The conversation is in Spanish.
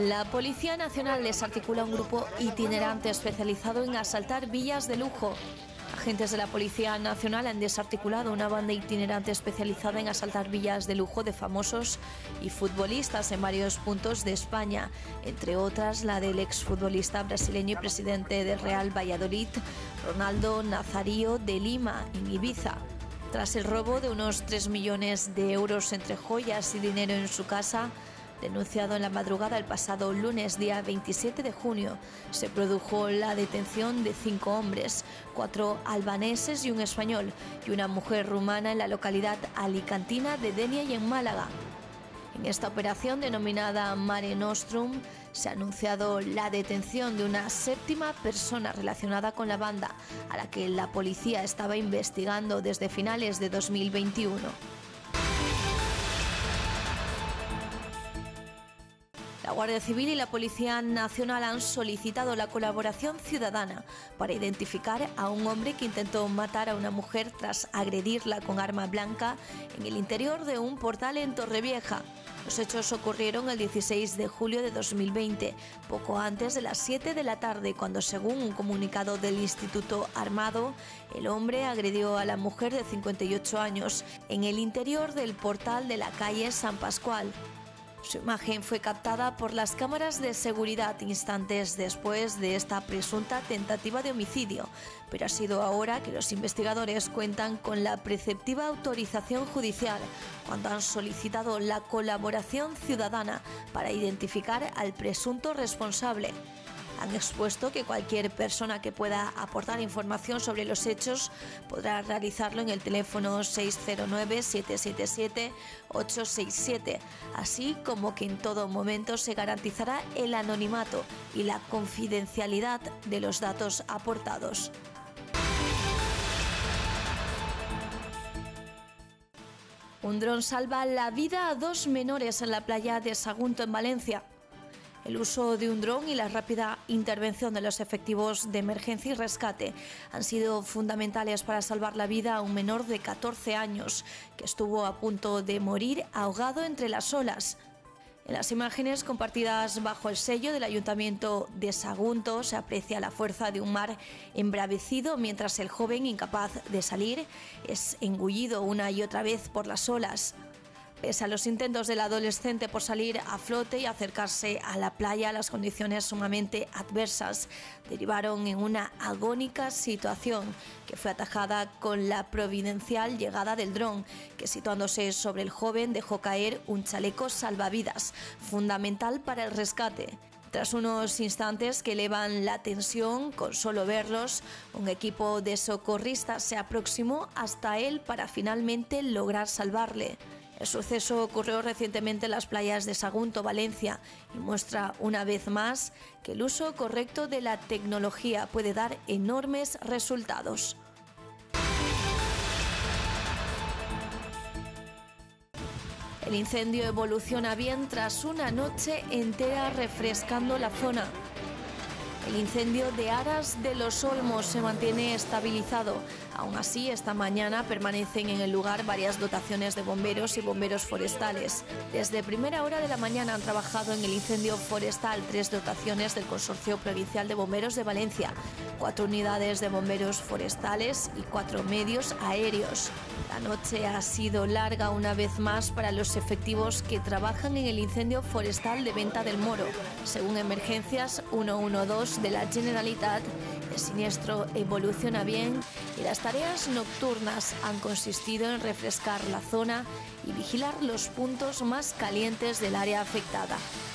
La Policía Nacional desarticula un grupo itinerante especializado en asaltar villas de lujo. Agentes de la Policía Nacional han desarticulado una banda itinerante especializada en asaltar villas de lujo de famosos y futbolistas en varios puntos de España, entre otras la del exfutbolista brasileño y presidente del Real Valladolid, Ronaldo Nazario de Lima, en Ibiza. Tras el robo de unos 3 millones de euros entre joyas y dinero en su casa, denunciado en la madrugada del pasado lunes, día 27 de junio, se produjo la detención de 5 hombres, 4 albaneses y un español, y una mujer rumana en la localidad alicantina de Denia y en Málaga. En esta operación, denominada Mare Nostrum, se ha anunciado la detención de una 7ª persona relacionada con la banda, a la que la policía estaba investigando desde finales de 2021. La Guardia Civil y la Policía Nacional han solicitado la colaboración ciudadana para identificar a un hombre que intentó matar a una mujer tras agredirla con arma blanca en el interior de un portal en Torrevieja. Los hechos ocurrieron el 16 de julio de 2020, poco antes de las 7 de la tarde, cuando, según un comunicado del Instituto Armado, el hombre agredió a la mujer de 58 años en el interior del portal de la calle San Pascual. Su imagen fue captada por las cámaras de seguridad instantes después de esta presunta tentativa de homicidio, pero ha sido ahora que los investigadores cuentan con la preceptiva autorización judicial cuando han solicitado la colaboración ciudadana para identificar al presunto responsable. Han expuesto que cualquier persona que pueda aportar información sobre los hechos podrá realizarlo en el teléfono 609-777-867, así como que en todo momento se garantizará el anonimato y la confidencialidad de los datos aportados. Un dron salva la vida a 2 menores en la playa de Sagunto, en Valencia. El uso de un dron y la rápida intervención de los efectivos de emergencia y rescate han sido fundamentales para salvar la vida a un menor de 14 años que estuvo a punto de morir ahogado entre las olas. En las imágenes compartidas bajo el sello del Ayuntamiento de Sagunto se aprecia la fuerza de un mar embravecido mientras el joven, incapaz de salir, es engullido una y otra vez por las olas. Pese a los intentos del adolescente por salir a flote y acercarse a la playa, las condiciones sumamente adversas derivaron en una agónica situación que fue atajada con la providencial llegada del dron, que, situándose sobre el joven, dejó caer un chaleco salvavidas, fundamental para el rescate. Tras unos instantes que elevan la tensión, con solo verlos, un equipo de socorristas se aproximó hasta él para finalmente lograr salvarle. El suceso ocurrió recientemente en las playas de Sagunto, Valencia, y muestra una vez más que el uso correcto de la tecnología puede dar enormes resultados. El incendio evoluciona bien tras una noche entera refrescando la zona. El incendio de Aras de los Olmos se mantiene estabilizado. Aún así, esta mañana permanecen en el lugar varias dotaciones de bomberos y bomberos forestales. Desde primera hora de la mañana han trabajado en el incendio forestal 3 dotaciones del Consorcio Provincial de Bomberos de Valencia, 4 unidades de bomberos forestales y 4 medios aéreos. La noche ha sido larga una vez más para los efectivos que trabajan en el incendio forestal de Venta del Moro. Según Emergencias 112 de la Generalitat, el siniestro evoluciona bien y las tareas nocturnas han consistido en refrescar la zona y vigilar los puntos más calientes del área afectada.